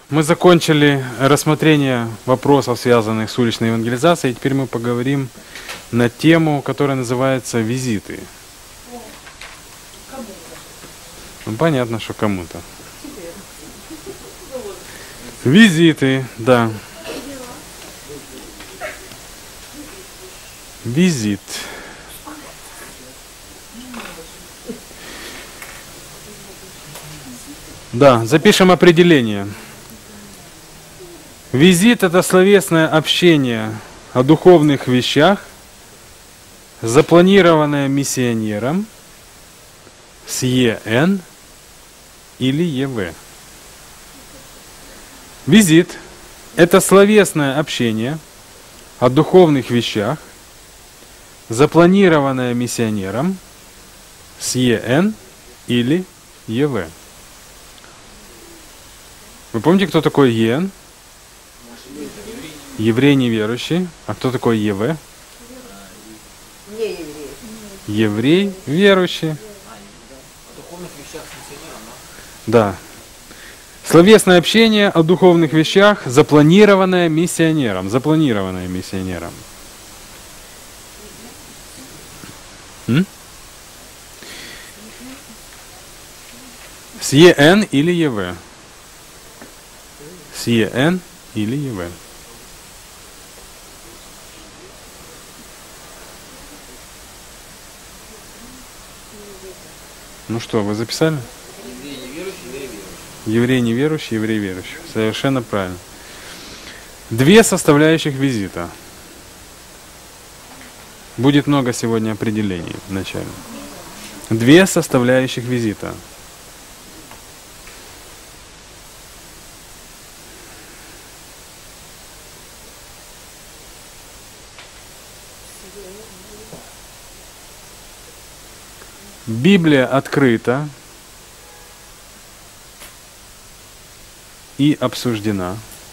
Мы закончили рассмотрение вопросов, связанных с уличной евангелизацией. Теперь мы поговорим на тему, которая называется «Визиты». Ну, понятно, что кому-то. Визиты, да. Визит. Да, запишем определение. Визит – это словесное общение о духовных вещах, запланированное миссионером с ЕН или ЕВ. Визит – это словесное общение о духовных вещах, запланированное миссионером с ЕН или ЕВ. Вы помните, кто такой ЕН? Еврей неверующий. А кто такой ЕВ? Не еврей. Еврей верующий. Да. Словесное общение о духовных вещах, запланированное миссионером. Запланированное миссионером. С ЕН или ЕВ? С ЕН или ЕВ? Ну что, вы записали? Еврей неверующий, еврей верующий. Совершенно правильно. Две составляющих визита. Будет много сегодня определений вначале. Две составляющих визита. Библия открыта и обсуждена.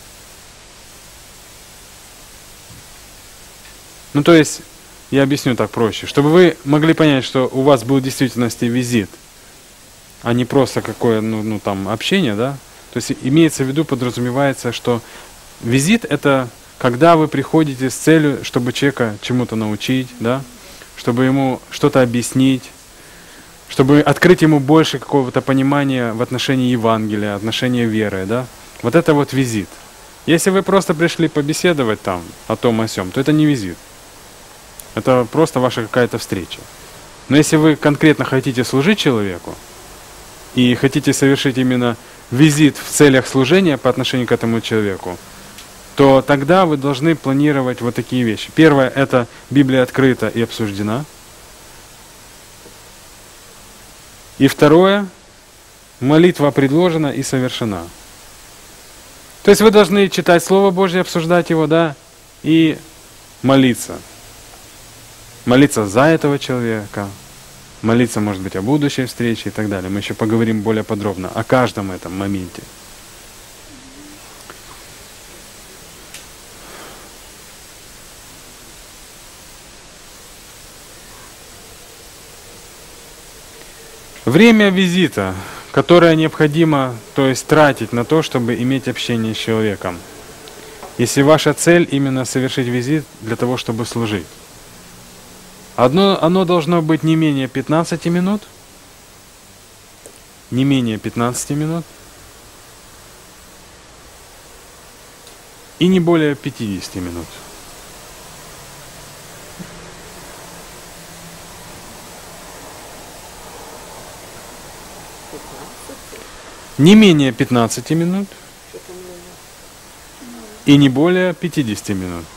Ну, то есть, я объясню так проще, чтобы вы могли понять, что у вас был в действительности визит, а не просто какое, там, общение, да? То есть, имеется в виду, подразумевается, что визит – это когда вы приходите с целью, чтобы человека чему-то научить, да? Чтобы ему что-то объяснить, чтобы открыть ему больше какого-то понимания в отношении Евангелия, отношения веры, да? Вот это вот визит. Если вы просто пришли побеседовать там о том, о сём, то это не визит. Это просто ваша какая-то встреча. Но если вы конкретно хотите служить человеку и хотите совершить именно визит в целях служения по отношению к этому человеку, то тогда вы должны планировать вот такие вещи. Первое – это Библия открыта и обсуждена. И второе, молитва предложена и совершена. То есть вы должны читать Слово Божье, обсуждать его, да, и молиться. Молиться за этого человека, молиться, может быть, о будущей встрече и так далее. Мы еще поговорим более подробно о каждом этом моменте. Время визита, которое необходимо, то есть тратить на то, чтобы иметь общение с человеком. Если ваша цель именно совершить визит для того, чтобы служить. Оно должно быть не менее 15 минут. Не менее 15 минут. И не более 50 минут. Не менее 15 минут и не более 50 минут.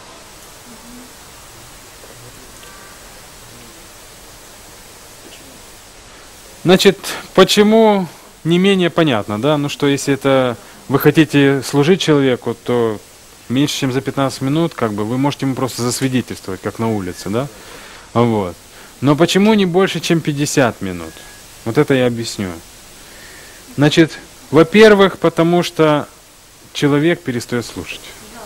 Значит, почему не менее понятно, да? Ну что, если это вы хотите служить человеку, то меньше, чем за 15 минут, как бы, вы можете ему просто засвидетельствовать, как на улице, да? Вот. Но почему не больше, чем 50 минут? Вот это я объясню. Значит, во-первых, потому что человек перестает слушать.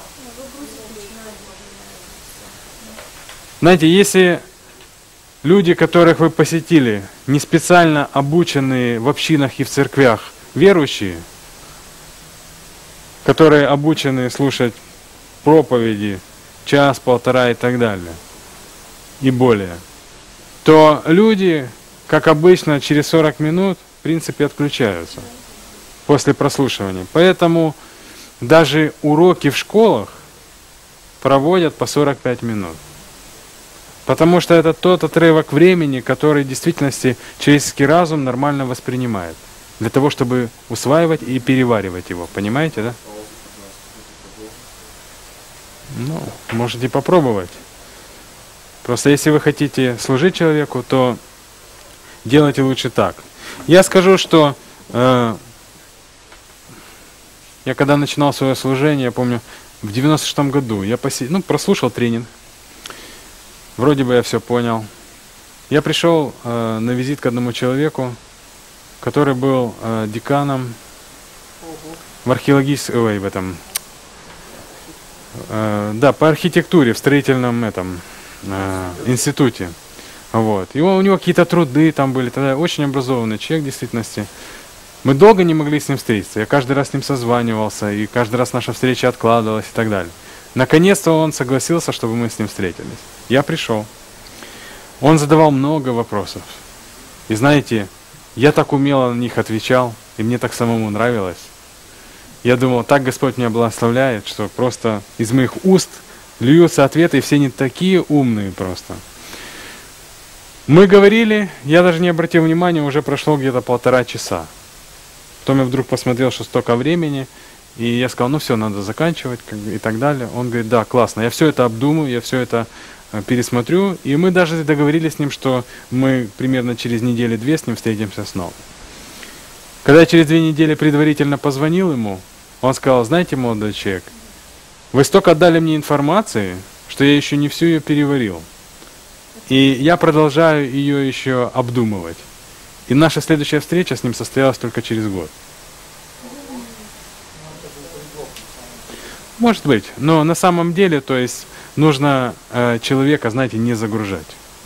Знаете, если люди, которых вы посетили, не специально обученные в общинах и в церквях верующие, которые обучены слушать проповеди час, полтора и так далее, и более, то люди, как обычно, через 40 минут, в принципе, отключаются после прослушивания. Поэтому даже уроки в школах проводят по 45 минут. Потому что это тот отрывок времени, который в действительности человеческий разум нормально воспринимает. Для того, чтобы усваивать и переваривать его. Понимаете, да? Ну, можете попробовать. Просто если вы хотите служить человеку, то делайте лучше так. Я скажу, что я когда начинал свое служение, я помню, в 96-м году я прослушал тренинг. Вроде бы я все понял. Я пришел на визит к одному человеку, который был деканом в археологическом, по архитектуре в строительном институте. Вот. И у него какие-то труды там были, тогда очень образованный человек в действительности. Мы долго не могли с ним встретиться. Я каждый раз с ним созванивался, и каждый раз наша встреча откладывалась и так далее. Наконец-то он согласился, чтобы мы с ним встретились. Я пришел. Он задавал много вопросов. И знаете, я так умело на них отвечал, и мне так самому нравилось. Я думал, так Господь меня благословляет, что просто из моих уст льются ответы, и все они такие умные просто. Мы говорили, я даже не обратил внимания, уже прошло где-то 1,5 часа. Потом я вдруг посмотрел, что столько времени, и я сказал, ну все, надо заканчивать, и так далее. Он говорит, да, классно, я все это обдумаю, я все это пересмотрю. И мы даже договорились с ним, что мы примерно через 1-2 недели с ним встретимся снова. Когда я через 2 недели предварительно позвонил ему, он сказал, знаете, молодой человек, вы столько отдали мне информации, что я еще не всю ее переварил. И я продолжаю ее еще обдумывать. И наша следующая встреча с ним состоялась только через год. Может быть, но на самом деле, то есть, нужно человека, знаете, не загружать.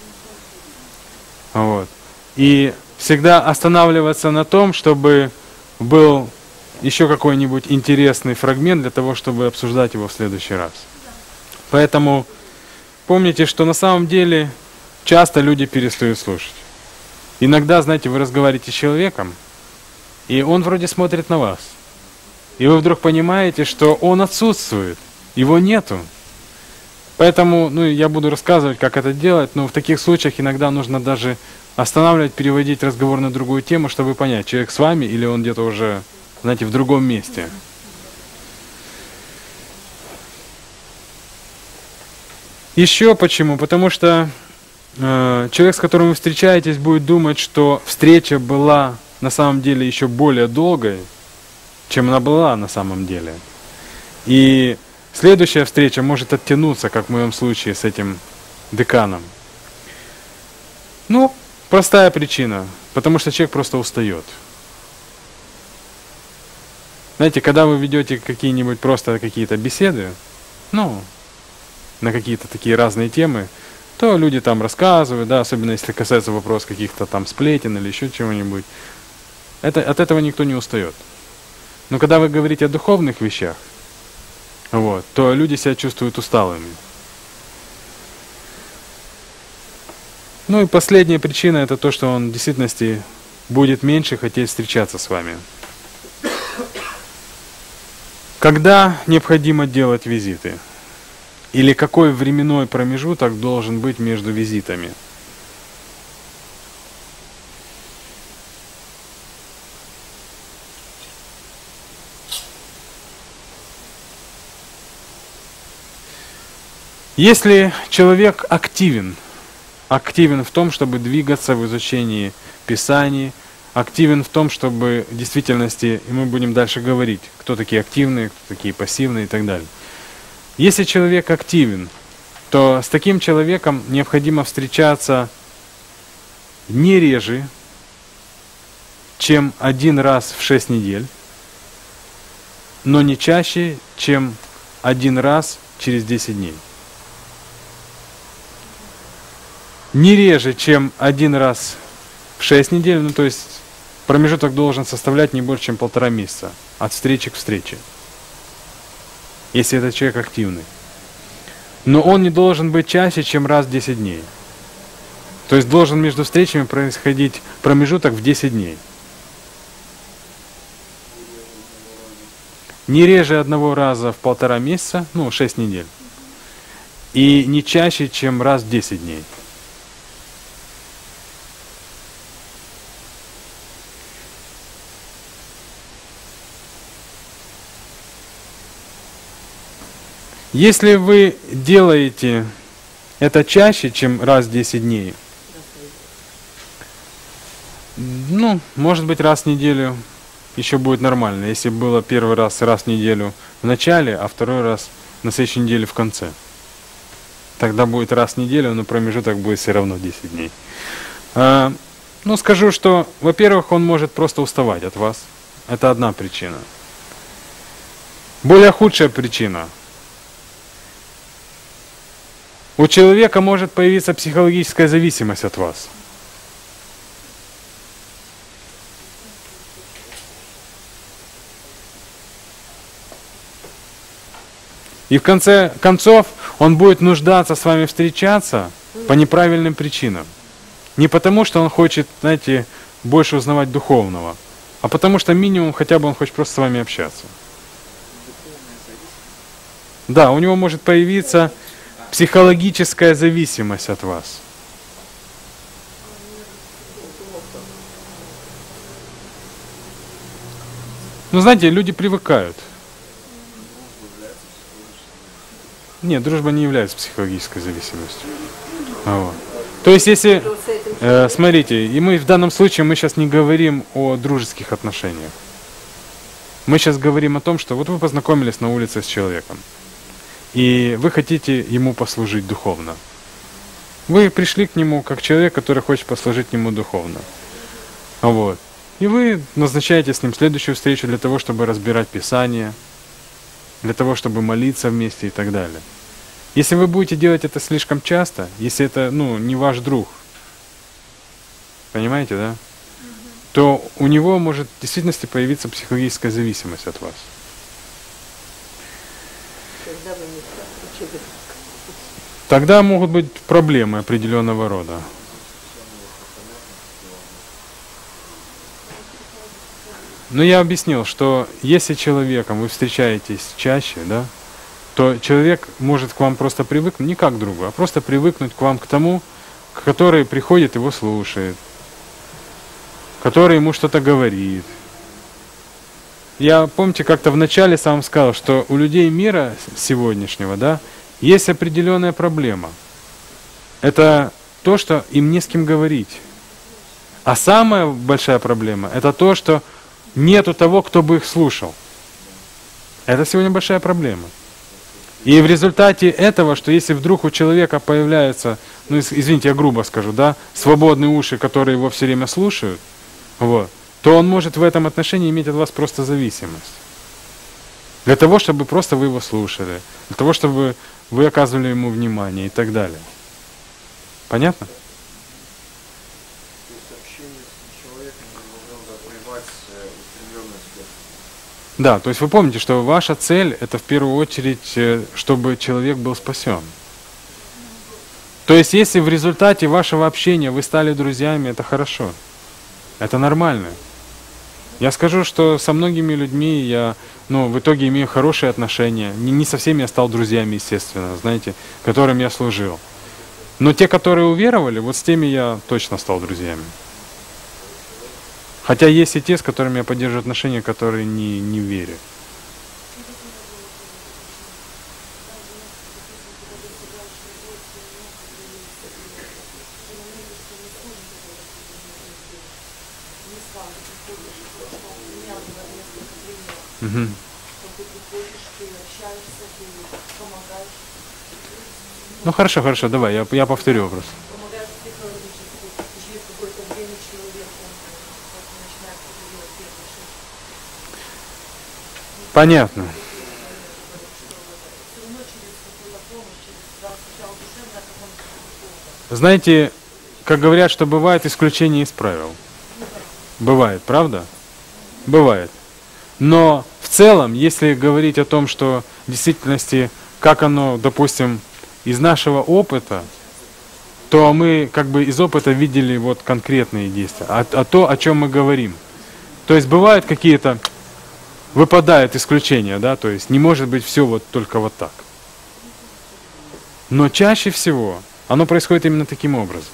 Вот. И всегда останавливаться на том, чтобы был еще какой-нибудь интересный фрагмент для того, чтобы обсуждать его в следующий раз. Поэтому помните, что на самом деле часто люди перестают слушать. Иногда, знаете, вы разговариваете с человеком, и он вроде смотрит на вас. И вы вдруг понимаете, что он отсутствует, его нету. Поэтому, я буду рассказывать, как это делать, но в таких случаях иногда нужно даже останавливать, переводить разговор на другую тему, чтобы понять, человек с вами или он где-то уже, знаете, в другом месте. Еще почему? Потому что человек, с которым вы встречаетесь, будет думать, что встреча была на самом деле еще более долгой, чем она была на самом деле. И следующая встреча может оттянуться, как в моем случае с этим деканом. Простая причина, потому что человек просто устает. Знаете, когда вы ведете какие-то беседы, на какие-то такие разные темы, то люди там рассказывают, особенно если касается вопросов каких-то там сплетен или еще чего-нибудь. От этого никто не устает. Но когда вы говорите о духовных вещах, то люди себя чувствуют усталыми. И последняя причина это то, что он в действительности будет меньше хотеть встречаться с вами. Когда необходимо делать визиты? Или какой временной промежуток должен быть между визитами? Если человек активен в том, чтобы двигаться в изучении Писаний, активен в том, чтобы в действительности, и мы будем дальше говорить, кто такие активные, кто такие пассивные и так далее. Если человек активен, то с таким человеком необходимо встречаться не реже, чем 1 раз в 6 недель, но не чаще, чем 1 раз через 10 дней. Не реже, чем 1 раз в 6 недель, то есть промежуток должен составлять не больше, чем 1,5 месяца от встречи к встрече. если этот человек активный. Но он не должен быть чаще, чем раз в 10 дней. То есть должен между встречами происходить промежуток в 10 дней. Не реже одного раза в 1,5 месяца, 6 недель. И не чаще, чем раз в 10 дней. Если вы делаете это чаще, чем раз в 10 дней, может быть, раз в неделю еще будет нормально, если было первый раз в неделю в начале, а второй раз на следующей неделе в конце. Тогда будет раз в неделю, но промежуток будет все равно 10 дней. Скажу, что, во-первых, он может просто уставать от вас. Это одна причина. Более худшая причина. У человека может появиться психологическая зависимость от вас. И в конце концов он будет нуждаться с вами встречаться по неправильным причинам. Не потому, что он хочет, больше узнавать духовного, а потому что минимум хотя бы он хочет просто с вами общаться. Да, у него может появиться психологическая зависимость от вас. Люди привыкают. Нет, дружба не является психологической зависимостью. То есть, если, смотрите, и мы в данном случае мы сейчас не говорим о дружеских отношениях. Мы сейчас говорим о том, что вот вы познакомились на улице с человеком, и вы хотите ему послужить духовно. Вы пришли к нему как человек, который хочет послужить ему духовно. И вы назначаете с ним следующую встречу для того, чтобы разбирать Писание, для того, чтобы молиться вместе и так далее. Если вы будете делать это слишком часто, если это, не ваш друг, понимаете, да? То у него может в действительности появиться психологическая зависимость от вас. Тогда могут быть проблемы определенного рода. Но я объяснил, что если человеком вы встречаетесь чаще, то человек может к вам просто привыкнуть, не как к другу, а просто привыкнуть к вам, к тому, который приходит, его слушает, который ему что-то говорит. Я, помните, как-то в начале сам сказал, что у людей мира сегодняшнего, есть определенная проблема. Это то, что им не с кем говорить. А самая большая проблема – это то, что нету того, кто бы их слушал. Это сегодня большая проблема. И в результате этого, что если вдруг у человека появляются, извините, я грубо скажу, свободные уши, которые его все время слушают, то он может в этом отношении иметь от вас просто зависимость. Для того, чтобы просто вы его слушали, для того, чтобы вы оказывали ему внимание и так далее. Понятно? Да, то есть вы помните, что ваша цель – это в первую очередь, чтобы человек был спасен. То есть если в результате вашего общения вы стали друзьями, это хорошо, это нормально. Я скажу, что со многими людьми я, в итоге имею хорошие отношения. Не со всеми я стал друзьями, естественно, которым я служил. Но те, которые уверовали, с теми я точно стал друзьями. Хотя есть и те, с которыми я поддерживаю отношения, которые не верят. Угу. Хорошо, давай, я повторю вопрос. Понятно. Знаете, как говорят, что бывает исключение из правил. Бывает, правда? Бывает. Но в целом, если говорить о том, что в действительности, как оно, допустим, из нашего опыта, то мы как бы из опыта видели вот конкретные действия, а то, о чем мы говорим. То есть бывают какие-то, выпадают исключения, да, то есть не может быть все вот только вот так. Но чаще всего оно происходит именно таким образом.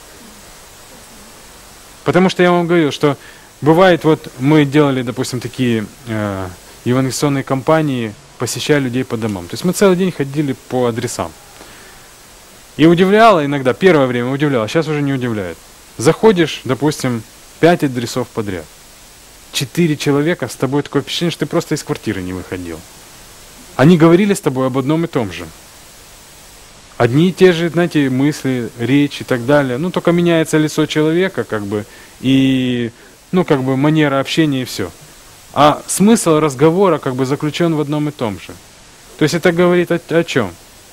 Потому что я вам говорил, что бывает, вот мы делали, допустим, такие евангелизационные кампании, посещая людей по домам. То есть мы целый день ходили по адресам. И удивляло иногда, первое время удивляло, сейчас уже не удивляет. Заходишь, допустим, 5 адресов подряд. 4 человека, с тобой такое впечатление, что ты просто из квартиры не выходил. Они говорили с тобой об одном и том же. Одни и те же, знаете, мысли, речь и так далее. Ну, только меняется лицо человека, как бы, и, ну, как бы, манера общения и все. А смысл разговора, как бы, заключен в одном и том же. То есть это говорит о чем?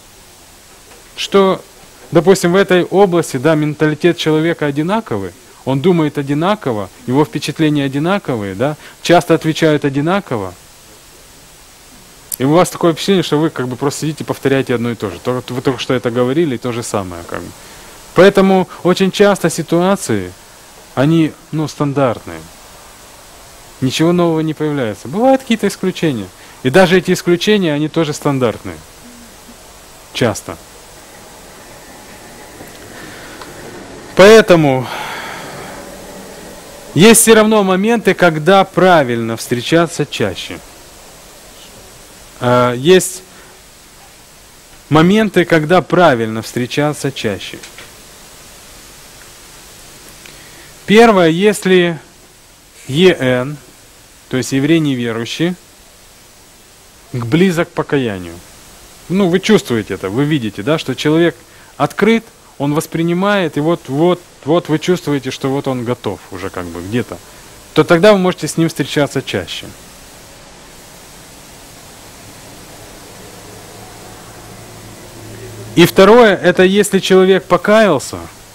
Что, допустим, в этой области, да, менталитет человека одинаковый, он думает одинаково, его впечатления одинаковые, да, часто отвечают одинаково. И у вас такое впечатление, что вы как бы просто сидите и повторяете одно и то же. Вы только что это говорили, и то же самое. Как бы. Поэтому очень часто ситуации, они, ну, стандартные. Ничего нового не появляется. Бывают какие-то исключения. И даже эти исключения, они тоже стандартные. Часто. Поэтому есть все равно моменты, когда правильно встречаться чаще. Есть моменты, когда правильно встречаться чаще. Первое, если ЕН, то есть еврей неверующий, близок к покаянию. Ну, вы чувствуете это, вы видите, да, что человек открыт, он воспринимает, и вот вы чувствуете, что вот он готов уже как бы где-то, то тогда вы можете с ним встречаться чаще. И второе, это если человек покаялся,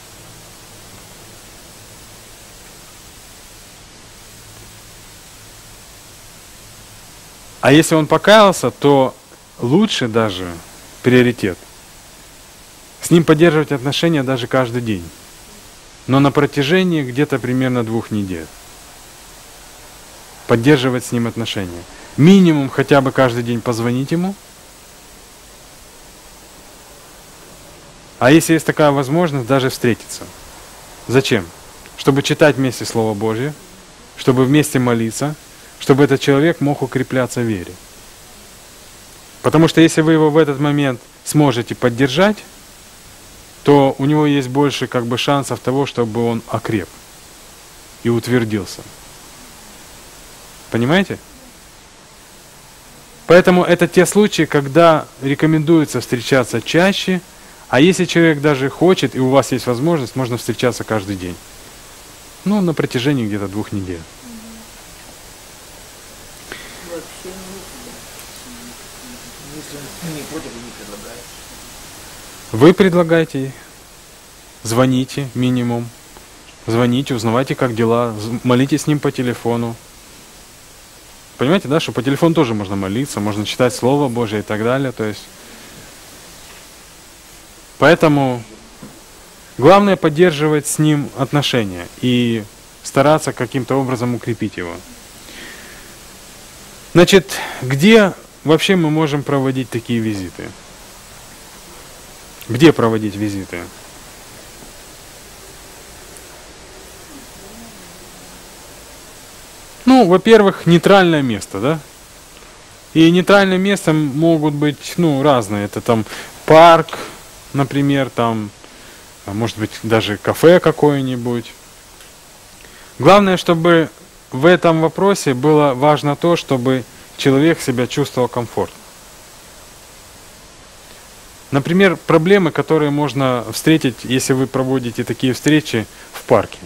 а если он покаялся, то лучше даже приоритет с ним поддерживать отношения даже каждый день, но на протяжении где-то примерно 2 недель. Поддерживать с ним отношения. Минимум хотя бы каждый день позвонить ему. А если есть такая возможность, даже встретиться. Зачем? Чтобы читать вместе Слово Божье, чтобы вместе молиться, чтобы этот человек мог укрепляться в вере. Потому что если вы его в этот момент сможете поддержать, то у него есть больше как бы шансов того, чтобы он окреп и утвердился. Понимаете? Поэтому это те случаи, когда рекомендуется встречаться чаще, а если человек даже хочет, и у вас есть возможность, можно встречаться каждый день. Ну, на протяжении где-то 2 недель. Вообще не против, не предлагает. Вы предлагаете, звоните минимум, звоните, узнавайте, как дела, молитесь с ним по телефону. Понимаете, да, что по телефону тоже можно молиться, можно читать Слово Божие и так далее. То есть, поэтому главное поддерживать с ним отношения и стараться каким-то образом укрепить его. Значит, где вообще мы можем проводить такие визиты? Где проводить визиты? Ну, во-первых, нейтральное место, да? И нейтральным местом могут быть, ну, разные. Это там парк, например, там, может быть, даже кафе какое-нибудь. Главное, чтобы в этом вопросе было важно то, чтобы человек себя чувствовал комфортно. Например, проблемы, которые можно встретить, если вы проводите такие встречи в парке.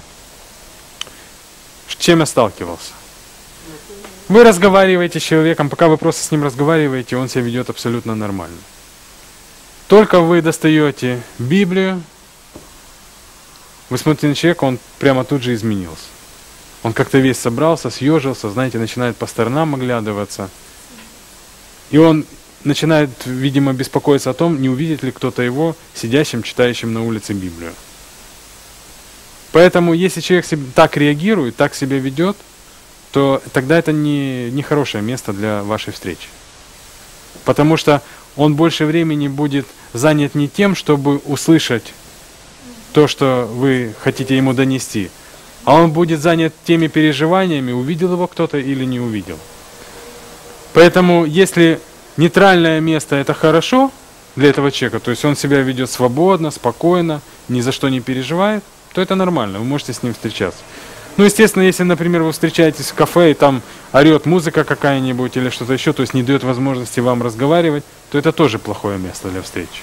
С чем я сталкивался? Вы разговариваете с человеком, пока вы просто с ним разговариваете, он себя ведет абсолютно нормально. Только вы достаете Библию, вы смотрите на человека, он прямо тут же изменился. Он как-то весь собрался, съежился, знаете, начинает по сторонам оглядываться. И он начинает, видимо, беспокоиться о том, не увидит ли кто-то его сидящим, читающим на улице Библию. Поэтому, если человек так реагирует, так себя ведет, то тогда это не хорошее место для вашей встречи. Потому что он больше времени будет занят не тем, чтобы услышать то, что вы хотите ему донести, а он будет занят теми переживаниями, увидел его кто-то или не увидел. Поэтому, если нейтральное место это хорошо для этого человека, то есть он себя ведет свободно, спокойно, ни за что не переживает, то это нормально, вы можете с ним встречаться. Ну, естественно, если, например, вы встречаетесь в кафе, и там орет музыка какая-нибудь или что-то еще, то есть не дает возможности вам разговаривать, то это тоже плохое место для встречи.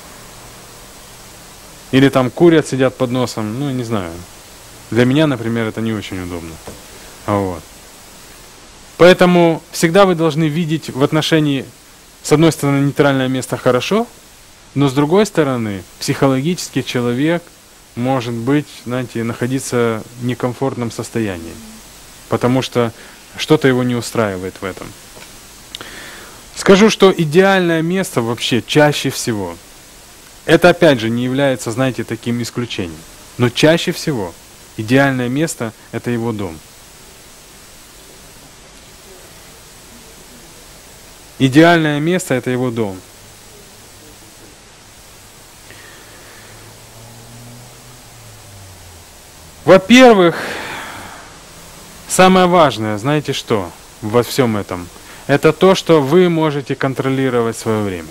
Или там курят, сидят под носом, ну, не знаю. Для меня, например, это не очень удобно. Вот. Поэтому всегда вы должны видеть в отношении, с одной стороны, нейтральное место хорошо, но с другой стороны, психологически человек может быть, знаете, находиться в некомфортном состоянии, потому что что-то его не устраивает в этом. Скажу, что идеальное место вообще чаще всего, это опять же не является, знаете, таким исключением, но чаще всего идеальное место – это его дом. Идеальное место – это его дом. Во-первых, самое важное, знаете что, во всем этом, это то, что вы можете контролировать свое время.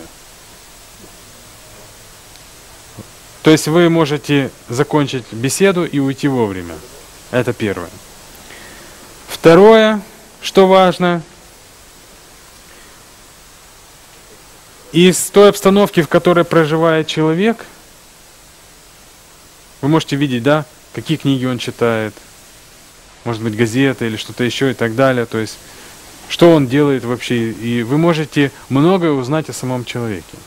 То есть вы можете закончить беседу и уйти вовремя. Это первое. Второе, что важно, из той обстановки, в которой проживает человек, вы можете видеть, да, какие книги он читает, может быть, газеты или что-то еще и так далее. То есть, что он делает вообще. И вы можете многое узнать о самом человеке.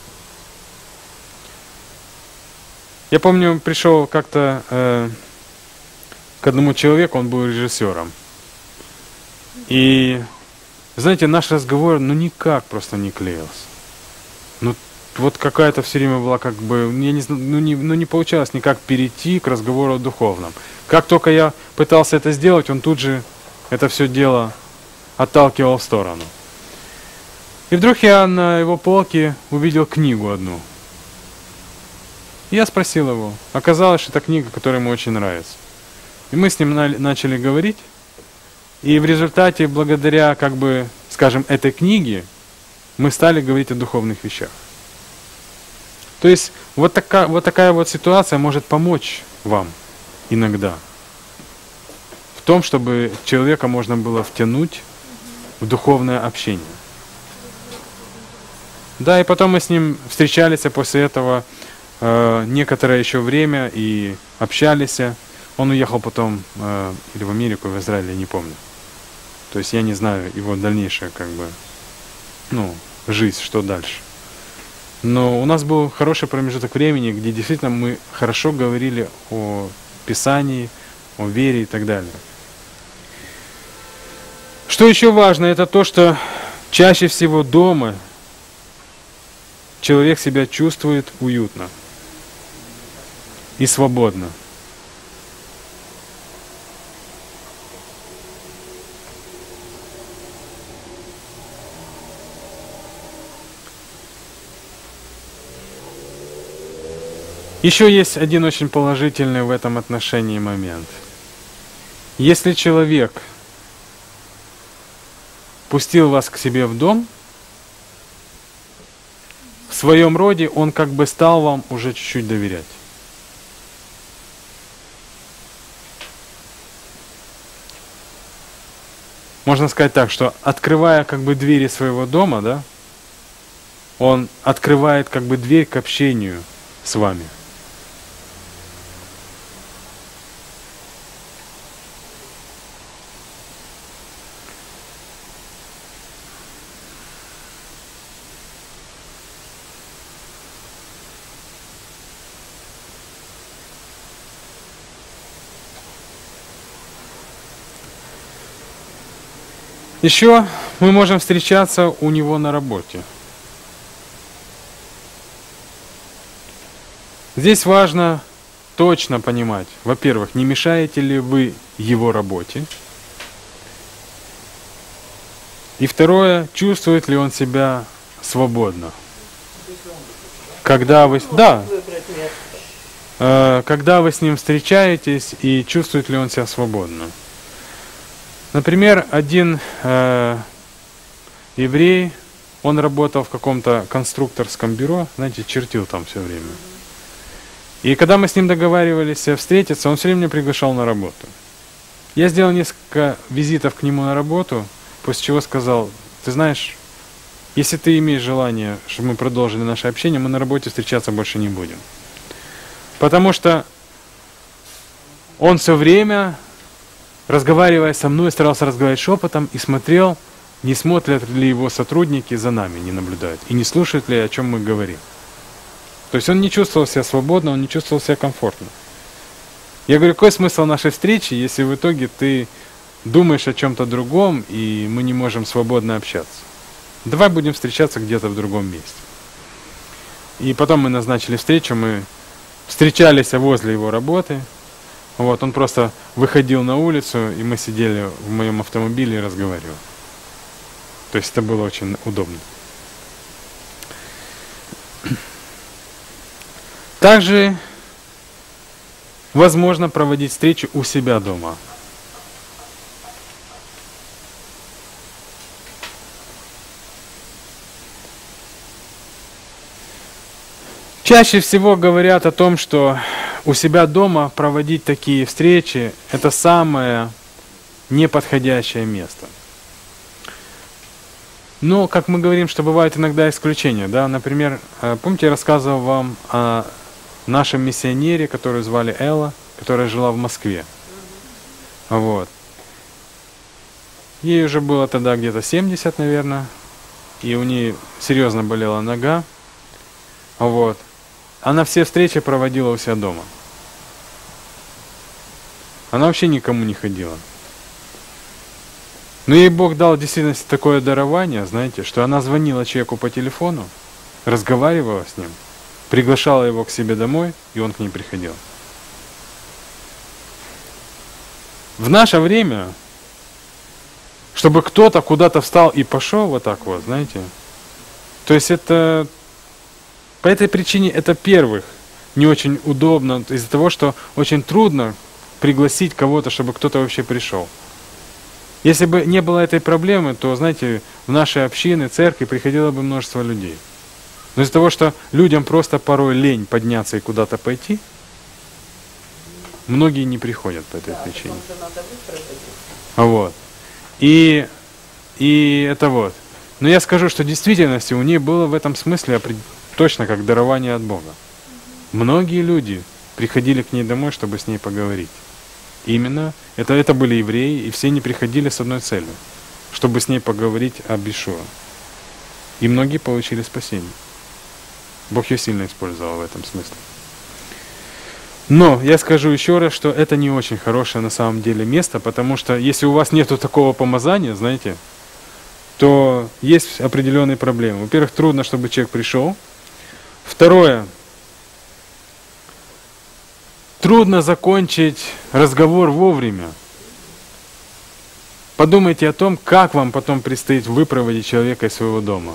Я помню, пришел как-то к одному человеку, он был режиссером. И, знаете, наш разговор, никак просто не клеился. Вот какая-то все время была как бы, я не знаю, не получалось никак перейти к разговору о духовном. Как только я пытался это сделать, он тут же это все дело отталкивал в сторону. И вдруг я на его полке увидел книгу одну. И я спросил его. Оказалось, что это книга, которая ему очень нравится. И мы с ним начали говорить. И в результате, благодаря, как бы, скажем, этой книге, мы стали говорить о духовных вещах. То есть вот такая вот ситуация может помочь вам иногда в том, чтобы человека можно было втянуть в духовное общение. Да, и потом мы с ним встречались, а после этого некоторое еще время и общались. Он уехал потом или в Америку, в Израиль, я не помню. То есть я не знаю его дальнейшее, как бы, жизнь, что дальше. Но у нас был хороший промежуток времени, где действительно мы хорошо говорили о Писании, о вере и так далее. Что еще важно, это то, что чаще всего дома человек себя чувствует уютно и свободно. Еще есть один очень положительный в этом отношении момент. Если человек пустил вас к себе в дом, в своем роде он как бы стал вам уже чуть-чуть доверять. Можно сказать так, что открывая как бы двери своего дома, да, он открывает как бы дверь к общению с вами. Еще мы можем встречаться у него на работе. Здесь важно точно понимать, во-первых, не мешаете ли вы его работе, и второе, чувствует ли он себя свободно. Когда вы, да, когда вы с ним встречаетесь, и чувствует ли он себя свободно. Например, один еврей, он работал в каком-то конструкторском бюро, знаете, чертил там все время. И когда мы с ним договаривались встретиться, он все время меня приглашал на работу. Я сделал несколько визитов к нему на работу, после чего сказал: ты знаешь, если ты имеешь желание, чтобы мы продолжили наше общение, мы на работе встречаться больше не будем. Потому что он все время, разговаривая со мной, старался разговаривать шепотом и смотрел, не смотрят ли его сотрудники за нами, не наблюдают, и не слушают ли, о чем мы говорим. То есть он не чувствовал себя свободно, он не чувствовал себя комфортно. Я говорю, какой смысл нашей встречи, если в итоге ты думаешь о чем-то другом, и мы не можем свободно общаться? Давай будем встречаться где-то в другом месте. И потом мы назначили встречу, мы встречались возле его работы. Вот, он просто выходил на улицу, и мы сидели в моем автомобиле и разговаривали. То есть это было очень удобно. Также возможно проводить встречи у себя дома. Чаще всего говорят о том, что у себя дома проводить такие встречи – это самое неподходящее место. Но, как мы говорим, что бывают иногда исключения. Да? Например, помните, я рассказывал вам о нашем миссионере, которую звали Элла, которая жила в Москве. Вот. Ей уже было тогда где-то 70, наверное, и у нее серьезно болела нога. Вот. Она все встречи проводила у себя дома. Она вообще никому не ходила. Но ей Бог дал в действительности такое дарование, знаете, что она звонила человеку по телефону, разговаривала с ним, приглашала его к себе домой, и он к ней приходил. В наше время, чтобы кто-то куда-то встал и пошел вот так вот, знаете, то есть это, по этой причине это, первых, не очень удобно, из-за того, что очень трудно пригласить кого-то, чтобы кто-то вообще пришел. Если бы не было этой проблемы, то, знаете, в нашей общины, церкви приходило бы множество людей. Но из-за того, что людям просто порой лень подняться и куда-то пойти, многие не приходят по этой причине. Вот. И это вот. Но я скажу, что в действительности у нее было в этом смысле точно как дарование от Бога. Многие люди приходили к ней домой, чтобы с ней поговорить. Именно это были евреи, и все они приходили с одной целью, чтобы с ней поговорить об Иешуа. И многие получили спасение. Бог ее сильно использовал в этом смысле. Но я скажу еще раз, что это не очень хорошее на самом деле место, потому что если у вас нету такого помазания, знаете, то есть определенные проблемы. Во-первых, трудно, чтобы человек пришел. Второе, трудно закончить разговор вовремя. Подумайте о том, как вам потом предстоит выпроводить человека из своего дома.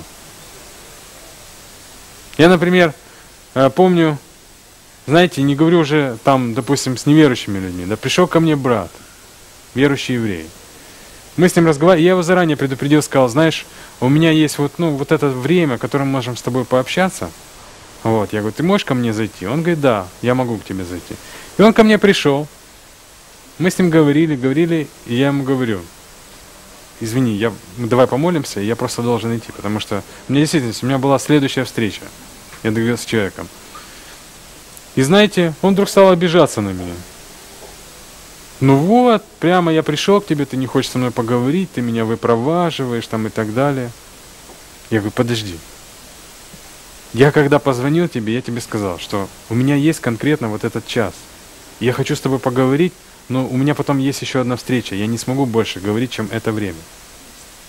Я, например, помню, знаете, не говорю уже там, допустим, с неверующими людьми, да пришел ко мне брат, верующий еврей. Мы с ним разговаривали, я его заранее предупредил, сказал, знаешь, у меня есть вот это время, которым мы можем с тобой пообщаться. Вот, я говорю, ты можешь ко мне зайти? Он говорит, да, я могу к тебе зайти. И он ко мне пришел, мы с ним говорили, и я ему говорю, извини, давай помолимся, я просто должен идти, потому что у меня была следующая встреча, я договорился с человеком. И знаете, он вдруг стал обижаться на меня. Ну вот, прямо я пришел к тебе, ты не хочешь со мной поговорить, ты меня выпроваживаешь там и так далее. Я говорю, подожди. Я когда позвонил тебе, я тебе сказал, что у меня есть конкретно вот этот час. Я хочу с тобой поговорить, но у меня потом есть еще одна встреча. Я не смогу больше говорить, чем это время.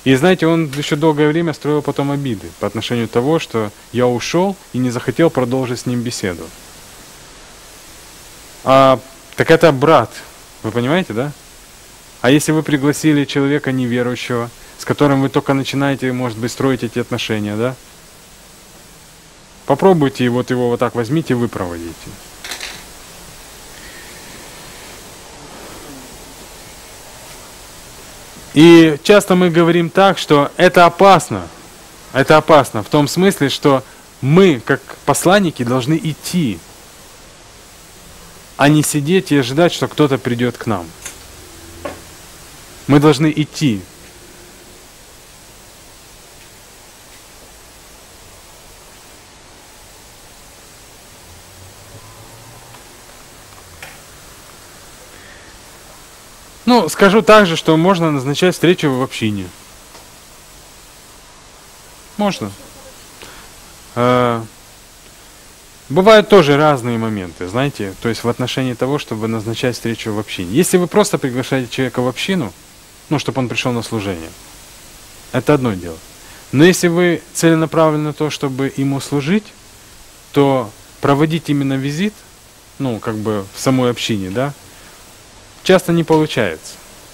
И знаете, он еще долгое время строил потом обиды по отношению того, что я ушел и не захотел продолжить с ним беседу. Так это брат, вы понимаете, да? А если вы пригласили человека неверующего, с которым вы только начинаете, может быть, строить эти отношения, да? Попробуйте вот его вот так возьмите и выпроводите. И часто мы говорим так, что это опасно. Это опасно в том смысле, что мы, как посланники, должны идти, а не сидеть и ожидать, что кто-то придет к нам. Мы должны идти. Ну, скажу также, что можно назначать встречу в общине. Можно. Бывают тоже разные моменты, знаете, то есть в отношении того, чтобы назначать встречу в общине. Если вы просто приглашаете человека в общину, ну, чтобы он пришел на служение, это одно дело. Но если вы целенаправлены на то, чтобы ему служить, то проводить именно визит, ну, как бы в самой общине, да, часто не получается.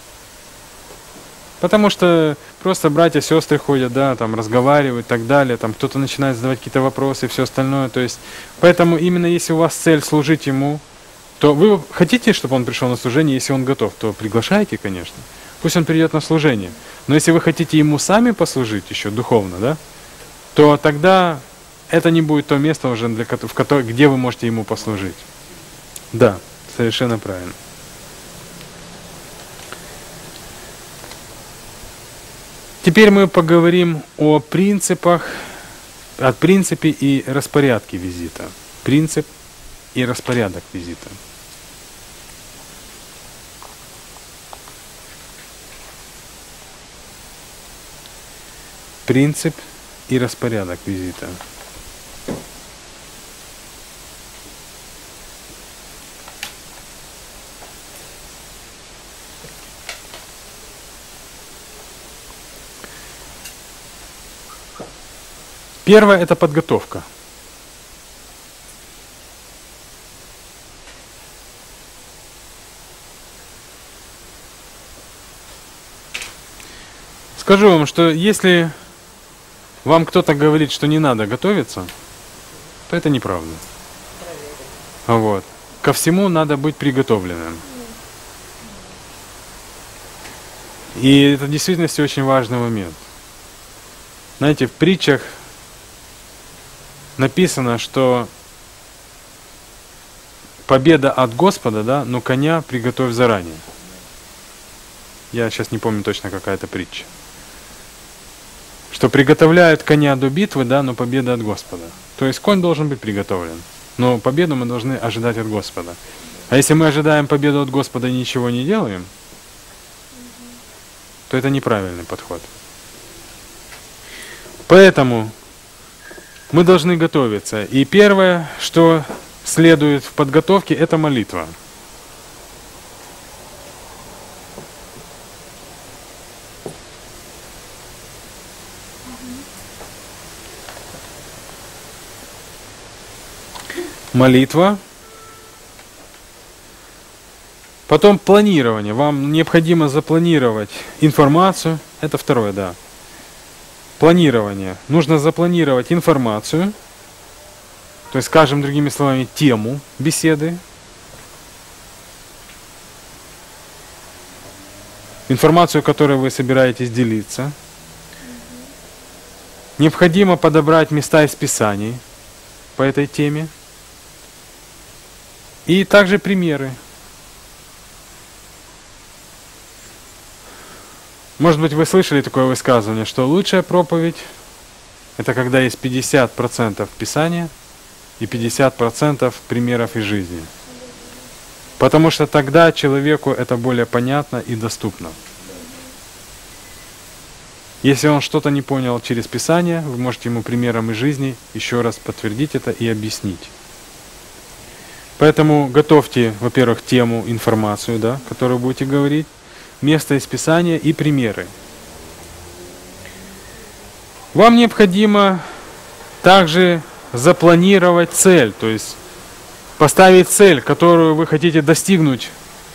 Потому что просто братья, сестры ходят, да, там разговаривают и так далее, там кто-то начинает задавать какие-то вопросы и все остальное. То есть, поэтому именно если у вас цель служить ему, то вы хотите, чтобы он пришел на служение, если он готов, то приглашайте, конечно. Пусть он придет на служение. Но если вы хотите ему сами послужить еще духовно, да, то тогда это не будет то место уже, где вы можете ему послужить. Да, совершенно правильно. Теперь мы поговорим о принципе и распорядке визита. Принцип и распорядок визита. Принцип и распорядок визита. Первое – это подготовка. Скажу вам, что если вам кто-то говорит, что не надо готовиться, то это неправда. Вот. Ко всему надо быть приготовленным. И это в действительности очень важный момент. Знаете, в притчах написано, что победа от Господа, да, но коня приготовь заранее. Я сейчас не помню точно, какая это притча. Что приготовляют коня до битвы, да, но победа от Господа. То есть конь должен быть приготовлен, но победу мы должны ожидать от Господа. А если мы ожидаем победу от Господа и ничего не делаем, то это неправильный подход. Поэтому мы должны готовиться. И первое, что следует в подготовке, это молитва. Молитва. Потом планирование. Вам необходимо запланировать информацию. Это второе, да. Планирование. Нужно запланировать информацию, то есть, скажем другими словами, тему беседы. Информацию, которой вы собираетесь делиться. Необходимо подобрать места из Писаний по этой теме. И также примеры. Может быть, вы слышали такое высказывание, что лучшая проповедь – это когда есть 50% Писания и 50% примеров из жизни. Потому что тогда человеку это более понятно и доступно. Если он что-то не понял через Писание, вы можете ему примером из жизни еще раз подтвердить это и объяснить. Поэтому готовьте, во-первых, тему, информацию, да, которую будете говорить, место из Писания и примеры. Вам необходимо также запланировать цель, то есть поставить цель, которую вы хотите достигнуть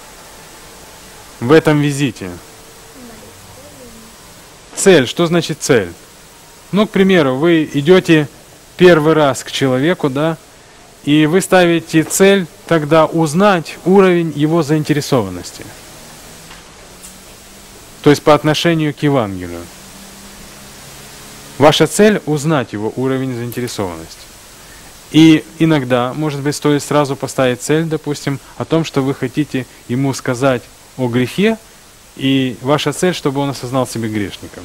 в этом визите. Цель. Что значит цель? Ну, к примеру, вы идете первый раз к человеку, да, и вы ставите цель тогда узнать уровень его заинтересованности. То есть по отношению к Евангелию. Ваша цель узнать его уровень заинтересованности. И иногда, может быть, стоит сразу поставить цель, допустим, о том, что вы хотите ему сказать о грехе, и ваша цель, чтобы он осознал себя грешником.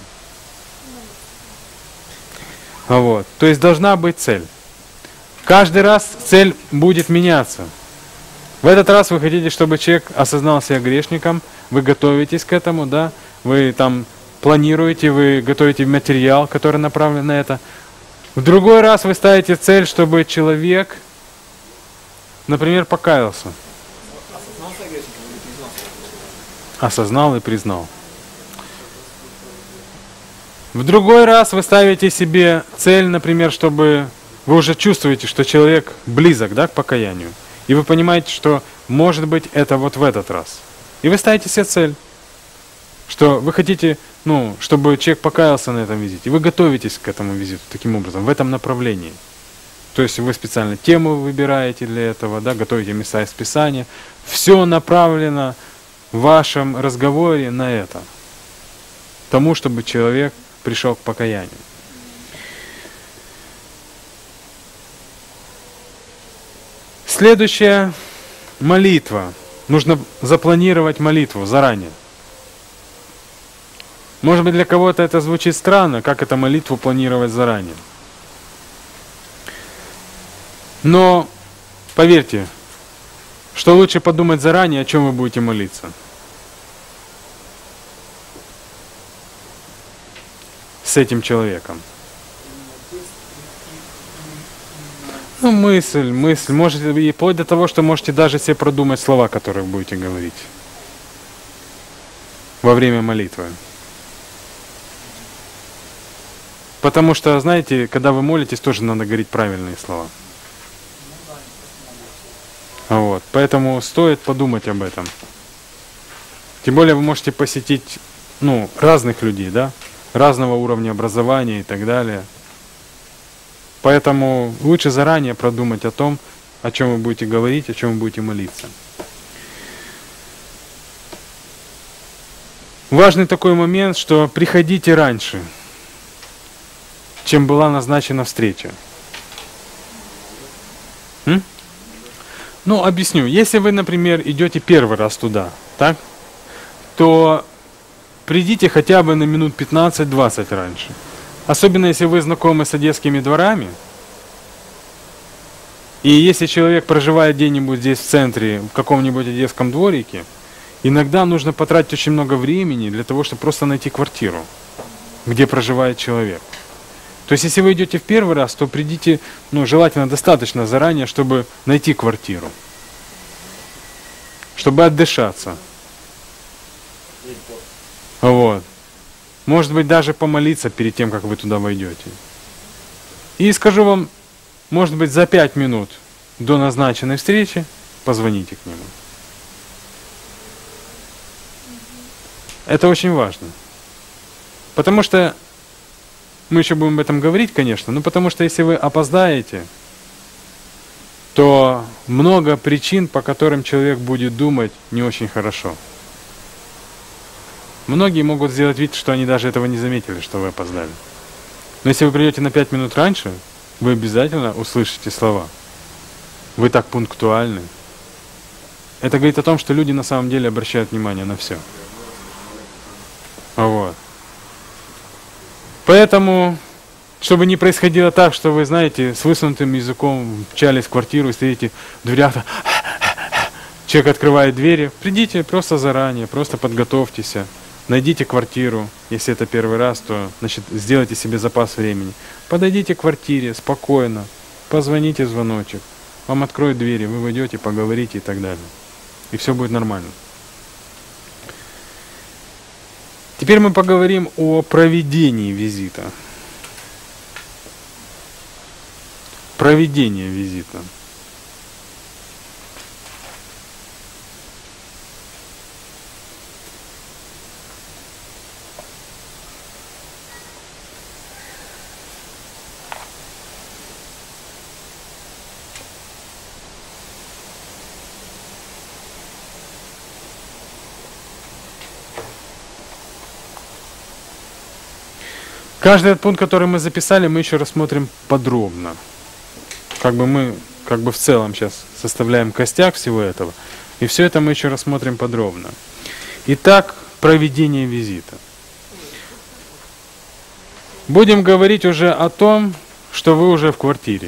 Вот. То есть должна быть цель. Каждый раз цель будет меняться. В этот раз вы хотите, чтобы человек осознал себя грешником, вы готовитесь к этому, да, вы там планируете, вы готовите материал, который направлен на это. В другой раз вы ставите цель, чтобы человек, например, покаялся. Осознал и признал. В другой раз вы ставите себе цель, например, чтобы вы уже чувствуете, что человек близок, да, к покаянию. И вы понимаете, что может быть это вот в этот раз. И вы ставите себе цель, что вы хотите, ну, чтобы человек покаялся на этом визите. И вы готовитесь к этому визиту таким образом, в этом направлении. То есть вы специально тему выбираете для этого, да, готовите места из Писания. Все направлено в вашем разговоре на это. Тому, чтобы человек пришел к покаянию. Следующая молитва. Нужно запланировать молитву заранее. Может быть, для кого-то это звучит странно, как эту молитву планировать заранее. Но поверьте, что лучше подумать заранее, о чем вы будете молиться. С этим человеком. Ну, мысль, может, и вплоть до того, что можете даже себе продумать слова, которые вы будете говорить во время молитвы. Потому что, знаете, когда вы молитесь, тоже надо говорить правильные слова. Вот. Поэтому стоит подумать об этом. Тем более вы можете посетить, ну, разных людей, да, разного уровня образования и так далее. Поэтому лучше заранее продумать о том, о чем вы будете говорить, о чем вы будете молиться. Важный такой момент, что приходите раньше, чем была назначена встреча. Ну, объясню. Если вы, например, идете первый раз туда, так, то придите хотя бы на минут 15-20 раньше. Особенно, если вы знакомы с одесскими дворами. И если человек проживает где-нибудь здесь в центре, в каком-нибудь одесском дворике, иногда нужно потратить очень много времени для того, чтобы просто найти квартиру, где проживает человек. То есть, если вы идете в первый раз, то придите, ну, желательно достаточно заранее, чтобы найти квартиру, чтобы отдышаться. Вот. Может быть, даже помолиться перед тем, как вы туда войдете. И скажу вам, может быть, за 5 минут до назначенной встречи позвоните к нему. Это очень важно. Потому что, мы еще будем об этом говорить, конечно, но потому что если вы опоздаете, то много причин, по которым человек будет думать не очень хорошо. Многие могут сделать вид, что они даже этого не заметили, что вы опоздали. Но если вы придете на 5 минут раньше, вы обязательно услышите слова. Вы так пунктуальны. Это говорит о том, что люди на самом деле обращают внимание на все. Вот. Поэтому, чтобы не происходило так, что вы, знаете, с высунутым языком мчались в квартиру и стоите в дверях, человек открывает двери, придите просто заранее, просто подготовьтесь. Найдите квартиру, если это первый раз, то, значит, сделайте себе запас времени. Подойдите к квартире спокойно, позвоните в звоночек, вам откроют двери, вы войдете, поговорите и так далее. И все будет нормально. Теперь мы поговорим о проведении визита. проведение визита. Каждый пункт, который мы записали, мы еще рассмотрим подробно. Мы в целом сейчас составляем костяк всего этого. И все это мы еще рассмотрим подробно. Итак, проведение визита. Будем говорить уже о том, что вы уже в квартире.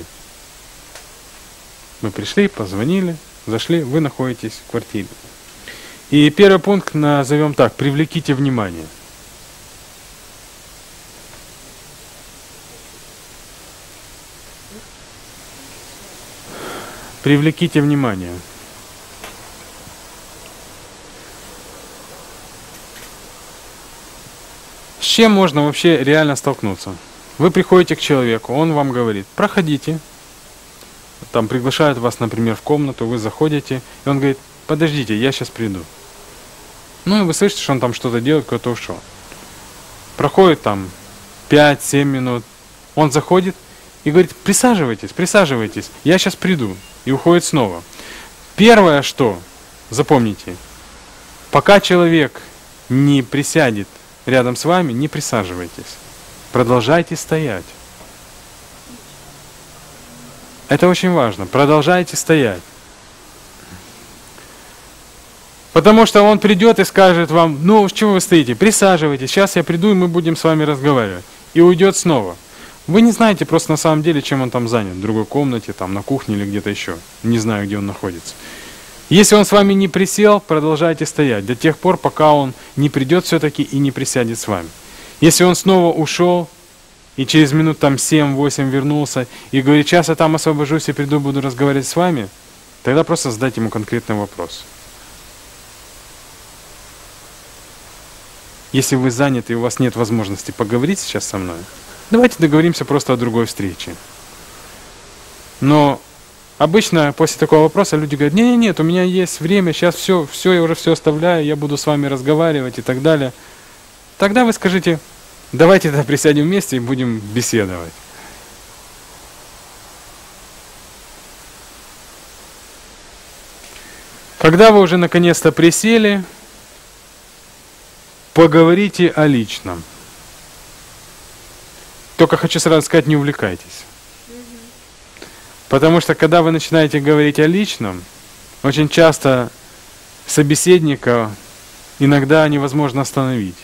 Мы пришли, позвонили, зашли, вы находитесь в квартире. И первый пункт назовем так: привлеките внимание. Привлеките внимание. С чем можно вообще реально столкнуться? Вы приходите к человеку, он вам говорит: проходите. Там приглашают вас, например, в комнату, вы заходите, и он говорит: подождите, я сейчас приду. Ну и вы слышите, что он там что-то делает, кто-то ушел. Проходит там 5-7 минут, он заходит и говорит: присаживайтесь, присаживайтесь, я сейчас приду. И уходит снова. Первое, что, запомните, пока человек не присядет рядом с вами, не присаживайтесь. Продолжайте стоять. Это очень важно. Продолжайте стоять. Потому что он придет и скажет вам: ну, с чего вы стоите? Присаживайтесь, сейчас я приду, и мы будем с вами разговаривать. И уйдет снова. Вы не знаете просто на самом деле, чем он там занят. В другой комнате, там на кухне или где-то еще. Не знаю, где он находится. Если он с вами не присел, продолжайте стоять до тех пор, пока он не придет все-таки и не присядет с вами. Если он снова ушел, и через минут там 7-8 вернулся, и говорит: сейчас я там освобожусь и приду, буду разговаривать с вами, тогда просто задайте ему конкретный вопрос. Если вы заняты и у вас нет возможности поговорить сейчас со мной, давайте договоримся просто о другой встрече. Но обычно после такого вопроса люди говорят: нет, у меня есть время, сейчас все, я уже все оставляю, я буду с вами разговаривать и так далее. Тогда вы скажите: давайте тогда присядем вместе и будем беседовать. Когда вы уже наконец-то присели, поговорите о личном. Только хочу сразу сказать: не увлекайтесь. Потому что когда вы начинаете говорить о личном, очень часто собеседника иногда невозможно остановить.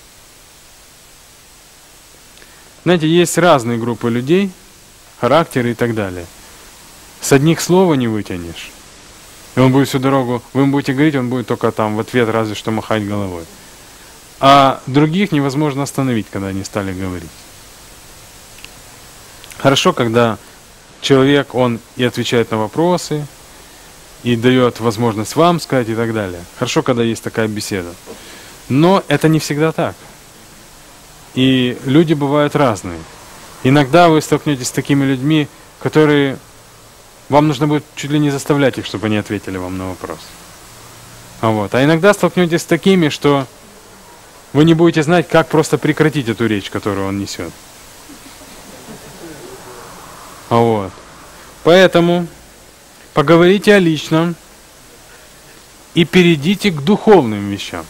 Знаете, есть разные группы людей, характеры и так далее. С одних слова не вытянешь. И он будет всю дорогу, вы ему будете говорить, он будет только там в ответ разве что махать головой. А других невозможно остановить, когда они стали говорить. Хорошо, когда человек, он и отвечает на вопросы, и дает возможность вам сказать и так далее. Хорошо, когда есть такая беседа. Но это не всегда так. И люди бывают разные. Иногда вы столкнетесь с такими людьми, которые... Вам нужно будет чуть ли не заставлять их, чтобы они ответили вам на вопрос. А иногда столкнетесь с такими, что вы не будете знать, как просто прекратить эту речь, которую он несет. Поэтому поговорите о личном и перейдите к духовным вещам.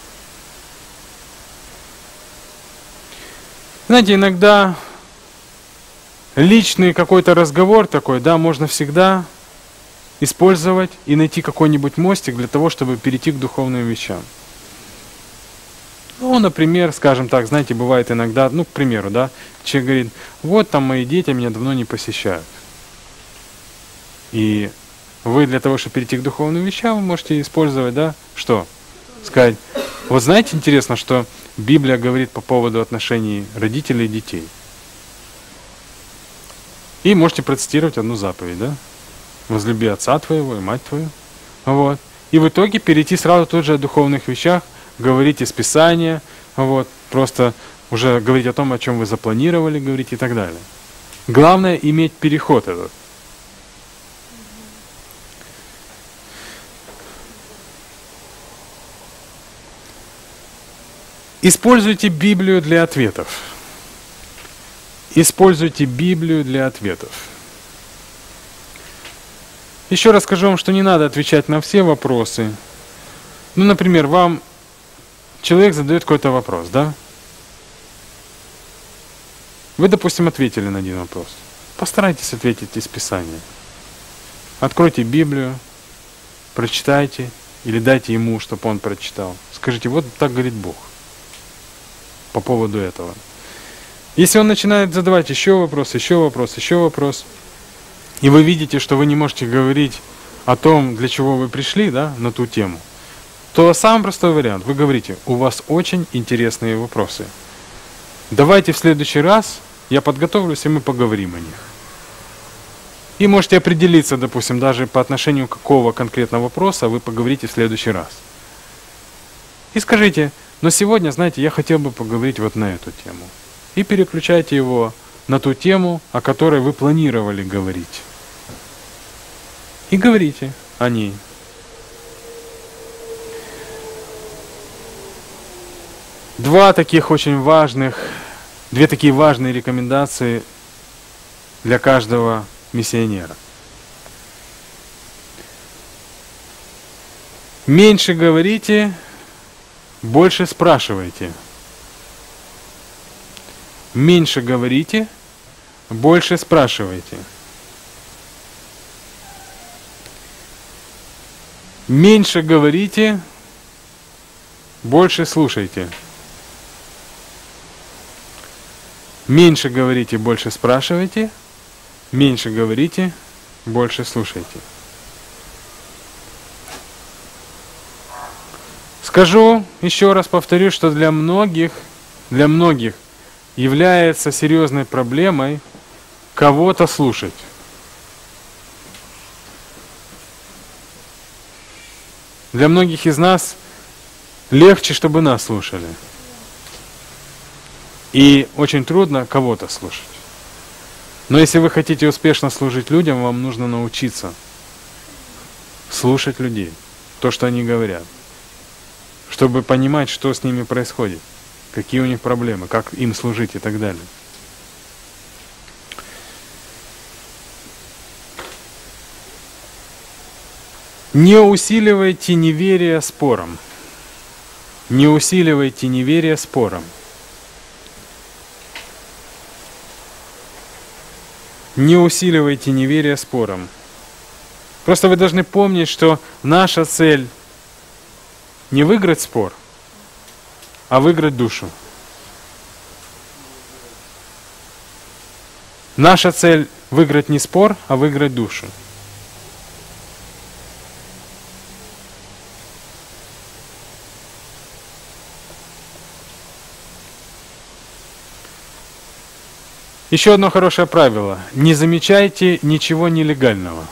Знаете, иногда личный какой-то разговор такой, да, можно всегда использовать и найти какой-нибудь мостик для того, чтобы перейти к духовным вещам. Ну, например, скажем так, знаете, бывает иногда, к примеру, да, человек говорит: вот там мои дети меня давно не посещают. И вы для того, чтобы перейти к духовным вещам, вы можете использовать, да, что? Сказать: вот знаете, интересно, что Библия говорит по поводу отношений родителей и детей. И можете процитировать одну заповедь, да? Возлюби отца твоего и мать твою. И в итоге перейти сразу тут же о духовных вещах, говорить из Писания, просто уже говорить о том, о чем вы запланировали говорить и так далее. Главное иметь переход этот. Используйте Библию для ответов. Используйте Библию для ответов. Еще раз скажу вам, что не надо отвечать на все вопросы. Ну, например, вам человек задает какой-то вопрос, да? Вы, допустим, ответили на один вопрос. Постарайтесь ответить из Писания. Откройте Библию, прочитайте или дайте ему, чтобы он прочитал. Скажите, вот так говорит Бог по поводу этого. Если он начинает задавать еще вопрос, и вы видите, что вы не можете говорить о том, для чего вы пришли, да, на ту тему, то самый простой вариант. Вы говорите, у вас очень интересные вопросы. Давайте в следующий раз я подготовлюсь, и мы поговорим о них. И можете определиться, допустим, даже по отношению к какого конкретного вопроса вы поговорите в следующий раз. И скажите, но сегодня, знаете, я хотел бы поговорить вот на эту тему. И переключайте его на ту тему, о которой вы планировали говорить. И говорите о ней. Две такие важные рекомендации для каждого миссионера. Меньше говорите, больше спрашивайте. Меньше говорите, больше спрашивайте. Меньше говорите, больше слушайте. Меньше говорите, больше спрашивайте. Меньше говорите, больше слушайте. Скажу, еще раз повторю, что для многих является серьезной проблемой кого-то слушать. Для многих из нас легче, чтобы нас слушали. И очень трудно кого-то слушать. Но если вы хотите успешно служить людям, вам нужно научиться слушать людей, то, что они говорят, чтобы понимать, что с ними происходит, какие у них проблемы, как им служить и так далее. Не усиливайте неверие спором. Не усиливайте неверие спором. Не усиливайте неверие спором. Просто вы должны помнить, что наша цель не выиграть спор, а выиграть душу. Наша цель выиграть не спор, а выиграть душу. Еще одно хорошее правило. Не замечайте ничего нелегального.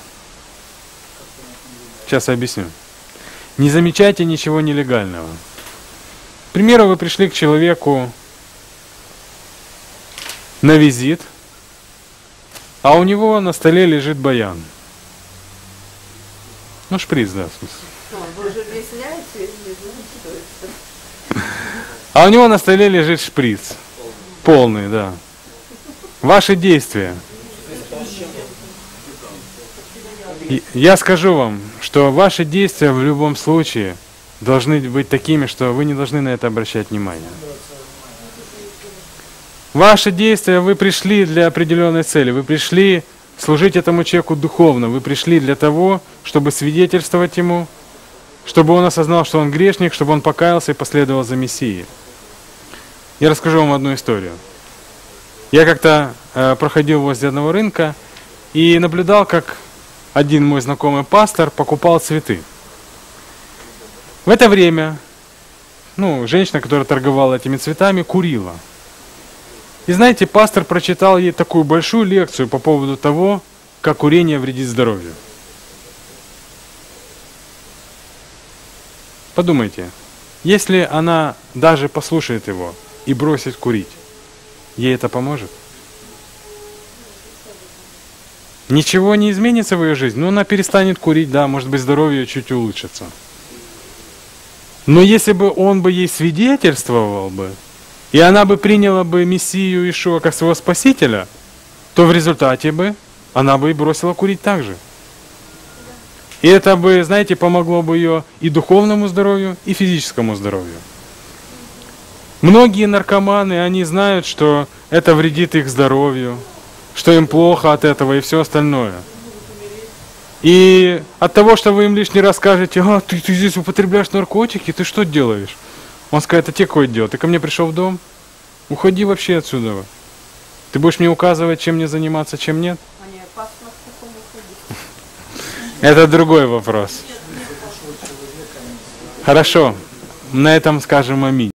Сейчас я объясню. Не замечайте ничего нелегального. К примеру, вы пришли к человеку на визит, а у него на столе лежит баян. Ну, шприц, да, в смысле. Вы же объясняете, что это? А у него на столе лежит шприц. Полный, да. Ваши действия. Я скажу вам, что ваши действия в любом случае должны быть такими, что вы не должны на это обращать внимание. Ваши действия, вы пришли для определенной цели, вы пришли служить этому человеку духовно, вы пришли для того, чтобы свидетельствовать ему, чтобы он осознал, что он грешник, чтобы он покаялся и последовал за Мессией. Я расскажу вам одну историю. Я как-то проходил возле одного рынка и наблюдал, как один мой знакомый пастор покупал цветы. В это время, женщина, которая торговала этими цветами, курила. И знаете, пастор прочитал ей такую большую лекцию по поводу того, как курение вредит здоровью. Подумайте, если она даже послушает его и бросит курить, ей это поможет? Ничего не изменится в ее жизни, но она перестанет курить, да, может быть, здоровье чуть улучшится. Но если бы он бы ей свидетельствовал бы, и она бы приняла бы Мессию Иешуа как своего Спасителя, то в результате бы она бы и бросила курить так же. И это бы, знаете, помогло бы ее и духовному здоровью, и физическому здоровью. Многие наркоманы, они знают, что это вредит их здоровью, что им плохо от этого и все остальное. И от того, что вы им лишний раз скажете: а, ты здесь употребляешь наркотики, ты что делаешь? Он скажет: а тебе какое дело? Ты ко мне пришел в дом? Уходи вообще отсюда. Ты будешь мне указывать, чем мне заниматься, чем нет? А не опасно в таком уходить? Это другой вопрос. Хорошо, на этом скажем аминь.